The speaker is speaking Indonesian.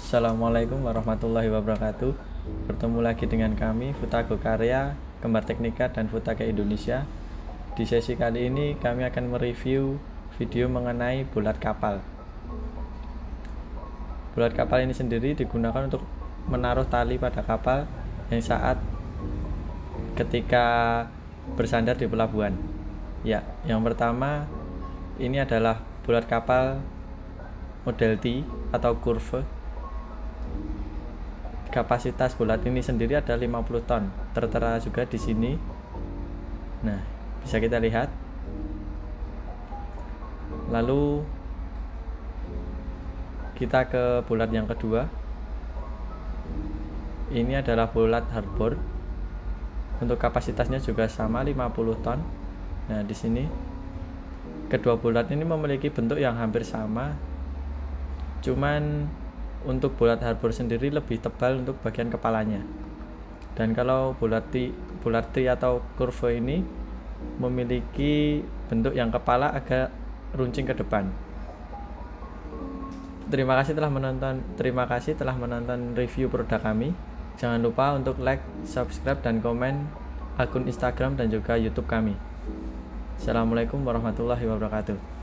Assalamualaikum warahmatullahi wabarakatuh. Bertemu lagi dengan kami Futago Karya, Kembar Teknika dan Futake Indonesia. Di sesi kali ini kami akan mereview video mengenai bulat kapal. Bulat kapal ini sendiri digunakan untuk menaruh tali pada kapal yang saat ketika bersandar di pelabuhan. Ya, yang pertama ini adalah bulat kapal model T atau curve. Kapasitas bulat ini sendiri ada 50 ton, tertera juga di sini. Nah, bisa kita lihat. Lalu kita ke bulat yang kedua. Ini adalah bulat harbor. Untuk kapasitasnya juga sama 50 ton. Nah, di sini kedua bulat ini memiliki bentuk yang hampir sama. Cuman untuk bulat harbor sendiri lebih tebal untuk bagian kepalanya. Dan kalau bulat T atau curve ini memiliki bentuk yang kepala agak runcing ke depan. Terima kasih telah menonton review produk kami. Jangan lupa untuk like, subscribe dan komen akun Instagram dan juga YouTube kami. Assalamualaikum warahmatullahi wabarakatuh.